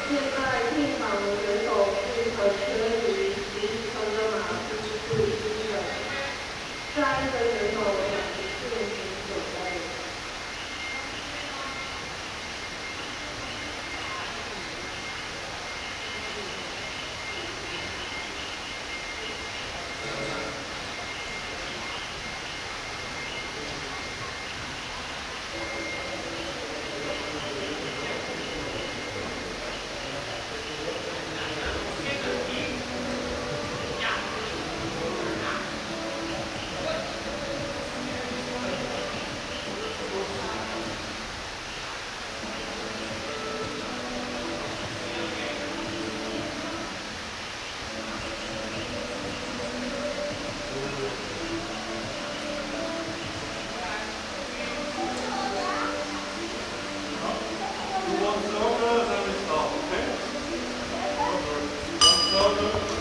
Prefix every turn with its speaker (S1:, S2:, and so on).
S1: 现在病房人手是很缺于临床的嘛，就是护理师的，在一个人手249人。
S2: One soda, then we stop, okay? One soda.